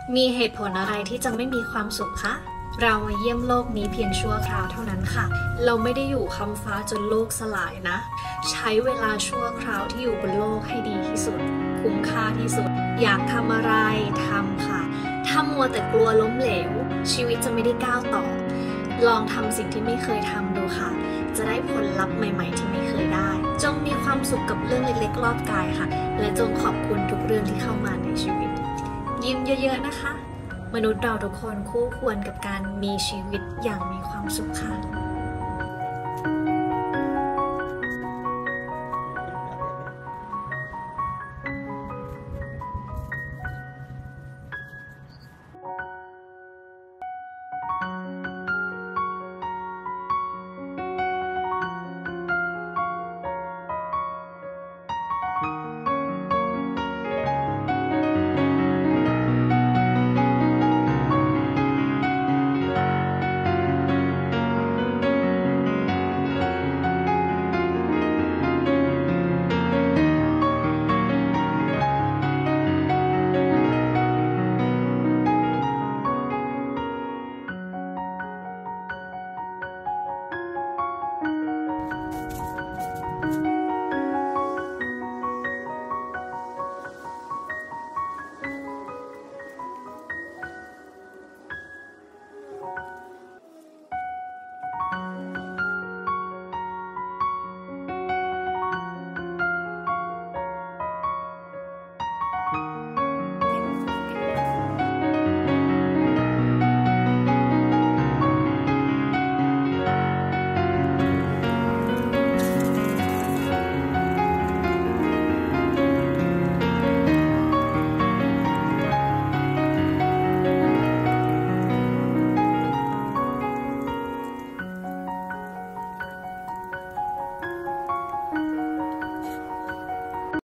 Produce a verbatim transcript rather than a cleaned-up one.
มีเหตุผลอะไรที่จะไม่มีความสุขคะเราเยี่ยมโลกนี้เพียงชั่วคราวเท่านั้นค่ะเราไม่ได้อยู่คำฟ้าจนโลกสลายนะใช้เวลาชั่วคราวที่อยู่บนโลกให้ดีที่สุดคุ้มค่าที่สุดอยากทำอะไรทำค่ะถ้ามัวแต่กลัวล้มเหลวชีวิตจะไม่ได้ก้าวต่อลองทำสิ่งที่ไม่เคยทำดูค่ะจะได้ผลลัพธ์ใหม่ๆที่ไม่เคยได้จงมีความสุขกับเรื่องเล็กๆรอบกายค่ะและจงขอบคุณทุกเรื่องที่เข้ามาในชีวิตยิ้มเยอะๆนะคะมนุษย์เราทุกคนคู่ควรกับการมีชีวิตอย่างมีความสุขค่ะ